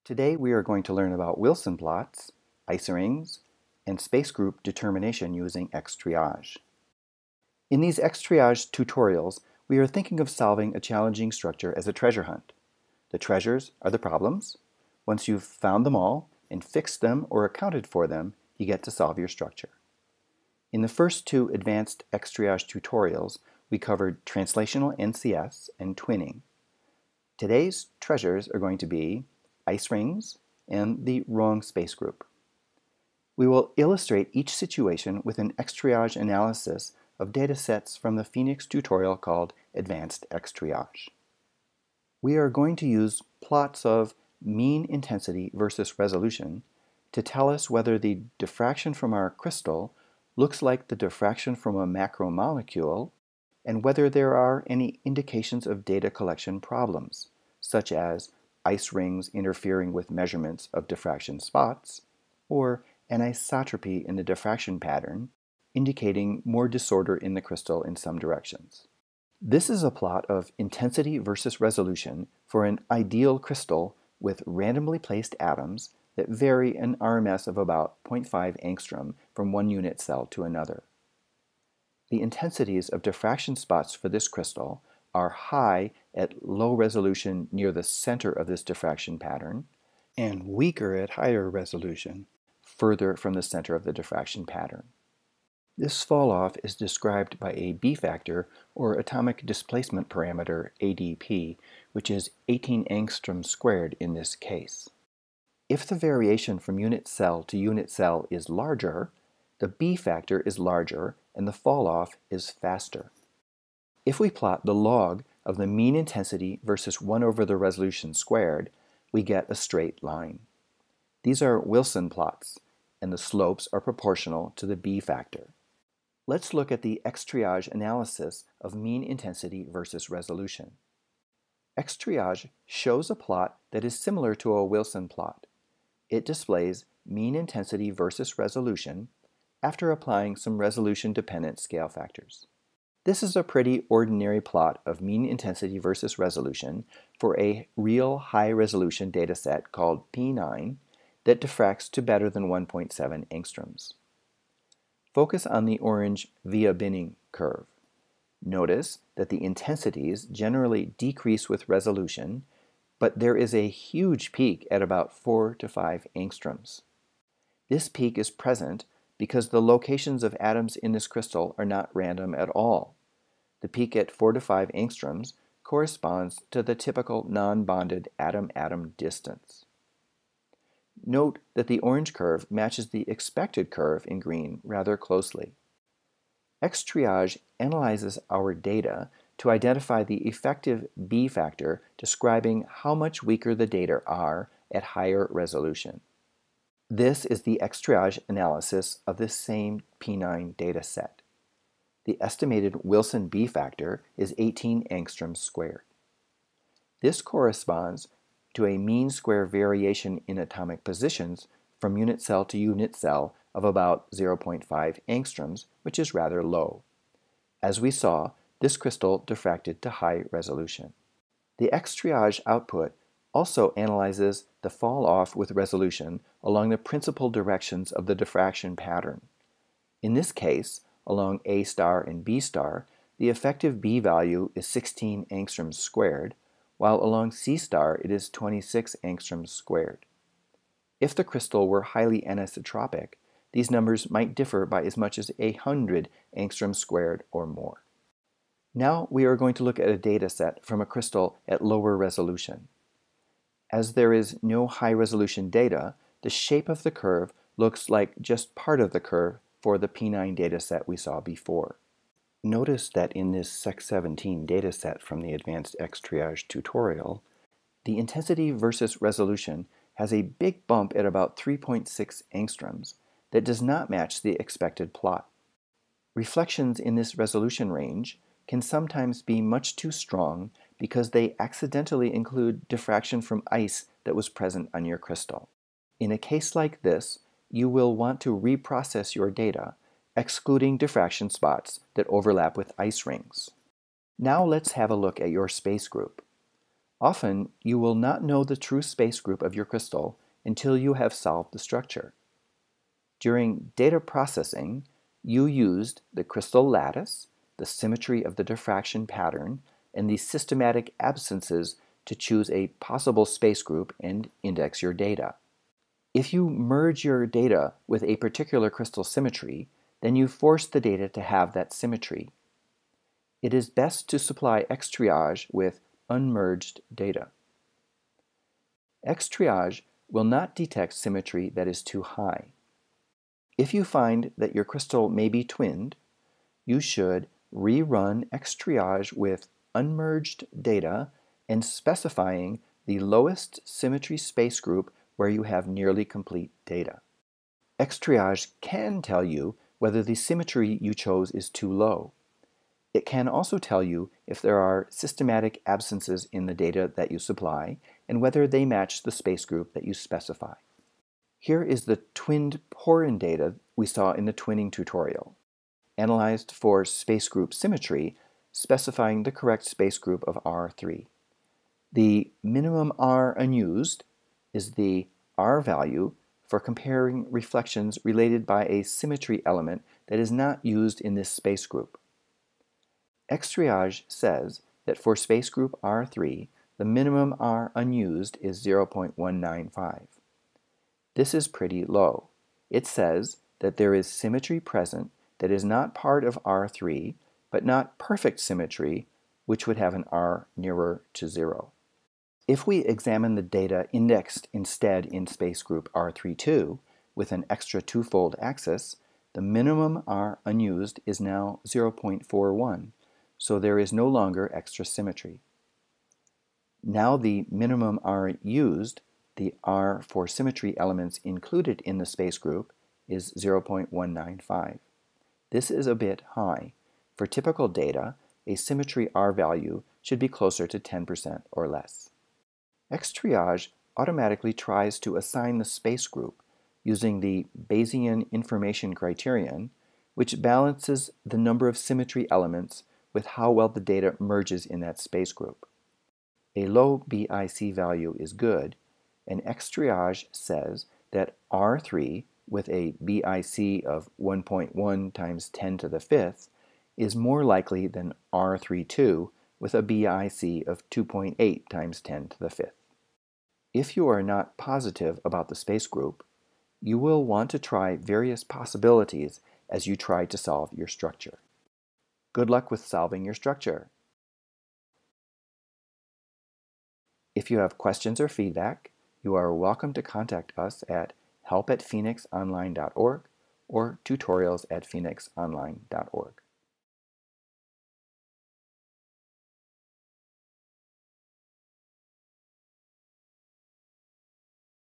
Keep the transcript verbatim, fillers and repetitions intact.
Today we are going to learn about Wilson plots, ice rings, and space group determination using Xtriage. In these Xtriage tutorials, we are thinking of solving a challenging structure as a treasure hunt. The treasures are the problems. Once you've found them all and fixed them or accounted for them, you get to solve your structure. In the first two advanced Xtriage tutorials, we covered translational N C S and twinning. Today's treasures are going to be ice rings and the wrong space group. We will illustrate each situation with an Xtriage analysis of data sets from the Phoenix tutorial called Advanced Xtriage. We are going to use plots of mean intensity versus resolution to tell us whether the diffraction from our crystal looks like the diffraction from a macromolecule and whether there are any indications of data collection problems, such as ice rings interfering with measurements of diffraction spots, or anisotropy in the diffraction pattern, indicating more disorder in the crystal in some directions. This is a plot of intensity versus resolution for an ideal crystal with randomly placed atoms that vary an R M S of about zero point five angstrom from one unit cell to another. The intensities of diffraction spots for this crystal are high at low resolution near the center of this diffraction pattern, and weaker at higher resolution, further from the center of the diffraction pattern. This falloff is described by a B factor, or atomic displacement parameter, A D P, which is eighteen angstrom squared in this case. If the variation from unit cell to unit cell is larger, the B factor is larger and the falloff is faster. If we plot the log of the mean intensity versus one over the resolution squared, we get a straight line. These are Wilson plots, and the slopes are proportional to the B factor. Let's look at the Xtriage analysis of mean intensity versus resolution. Xtriage shows a plot that is similar to a Wilson plot. It displays mean intensity versus resolution after applying some resolution-dependent scale factors. This is a pretty ordinary plot of mean intensity versus resolution for a real high-resolution dataset called P nine that diffracts to better than one point seven angstroms. Focus on the orange via binning curve. Notice that the intensities generally decrease with resolution, but there is a huge peak at about four to five angstroms. This peak is present because the locations of atoms in this crystal are not random at all. The peak at four to five angstroms corresponds to the typical non-bonded atom-atom distance. Note that the orange curve matches the expected curve in green rather closely. Xtriage analyzes our data to identify the effective B factor describing how much weaker the data are at higher resolution. This is the Xtriage analysis of this same P nine dataset. The estimated Wilson B factor is eighteen angstroms squared. This corresponds to a mean square variation in atomic positions from unit cell to unit cell of about zero point five angstroms, which is rather low. As we saw, this crystal diffracted to high resolution. The Xtriage output also analyzes the fall-off with resolution along the principal directions of the diffraction pattern. In this case, along A star and B star, the effective B value is sixteen angstroms squared, while along C star it is twenty-six angstroms squared. If the crystal were highly anisotropic, these numbers might differ by as much as one hundred angstroms squared or more. Now we are going to look at a data set from a crystal at lower resolution. As there is no high-resolution data, the shape of the curve looks like just part of the curve for the P nine dataset we saw before. Notice that in this S E C seventeen dataset from the Advanced Xtriage tutorial, the intensity versus resolution has a big bump at about three point six angstroms that does not match the expected plot. Reflections in this resolution range can sometimes be much too strong because they accidentally include diffraction from ice that was present on your crystal. In a case like this, you will want to reprocess your data, excluding diffraction spots that overlap with ice rings. Now let's have a look at your space group. Often, you will not know the true space group of your crystal until you have solved the structure. During data processing, you used the crystal lattice, the symmetry of the diffraction pattern, and the systematic absences to choose a possible space group and index your data. If you merge your data with a particular crystal symmetry, then you force the data to have that symmetry. It is best to supply Xtriage with unmerged data. Xtriage will not detect symmetry that is too high. If you find that your crystal may be twinned, you should rerun Xtriage with unmerged data and specifying the lowest symmetry space group where you have nearly complete data. Xtriage can tell you whether the symmetry you chose is too low. It can also tell you if there are systematic absences in the data that you supply and whether they match the space group that you specify. Here is the twinned porin data we saw in the twinning tutorial, analyzed for space group symmetry, specifying the correct space group of R three. The minimum R unused is the R value for comparing reflections related by a symmetry element that is not used in this space group. Xtriage says that for space group R three, the minimum R unused is zero point one nine five. This is pretty low. It says that there is symmetry present that is not part of R three, but not perfect symmetry, which would have an R nearer to zero. If we examine the data indexed instead in space group R three two with an extra twofold axis, the minimum R unused is now zero point four one, so there is no longer extra symmetry. Now the minimum R used, the R for symmetry elements included in the space group, is zero point one nine five. This is a bit high. For typical data, a symmetry R value should be closer to ten percent or less. Xtriage automatically tries to assign the space group using the Bayesian information criterion, which balances the number of symmetry elements with how well the data merges in that space group. A low B I C value is good, and Xtriage says that R three with a B I C of one point one times ten to the fifth is more likely than R three two with a B I C of two point eight times ten to the fifth. If you are not positive about the space group, you will want to try various possibilities as you try to solve your structure. Good luck with solving your structure. If you have questions or feedback, you are welcome to contact us at help at phenix online dot org or tutorials at phenix online dot org.